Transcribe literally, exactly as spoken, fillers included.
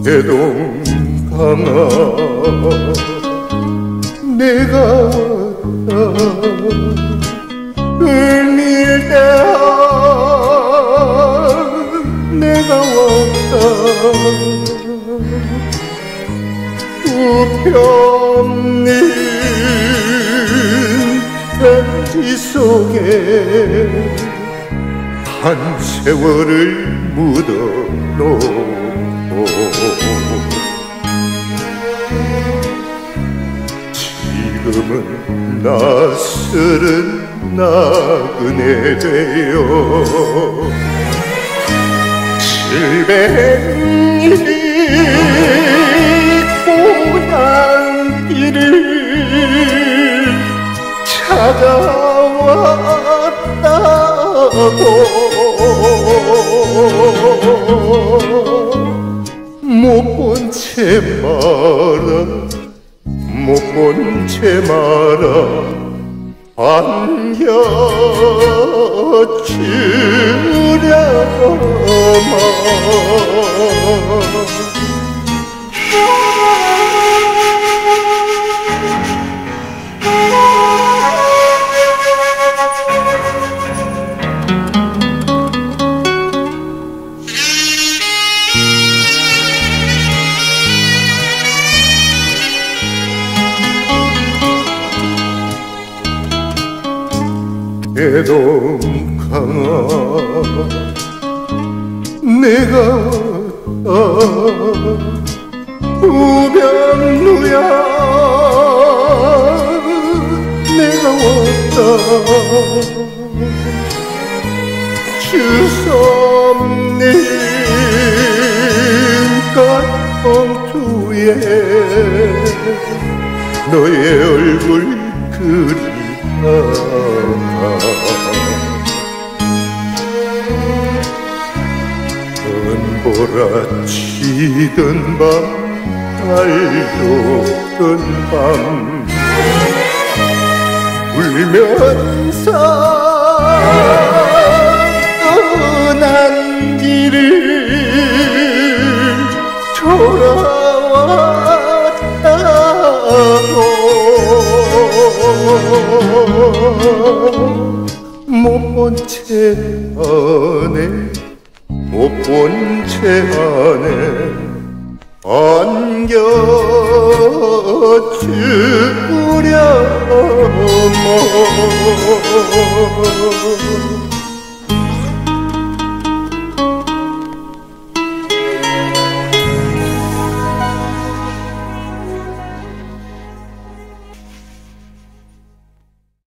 대동강아 내가 왔다 을밀대야 내가 왔다 우편님 편지 속에 한 세월을 묻어놓고 지금은 낯설은 나그네 되어 칠백리 고향길을 찾아왔다고 못 본 채 말아 못 본 채 말아 안겨주려마 대동강아 내가 왔다 우병루야 내가 왔다 주섬님 꽃봉투에 너의 얼굴 그리다 은보라치던 밤 달도던 밤 울면서 떠난 길을 돌아왔다고 못 본 채 안에 못 본 채 안에 안겨주려마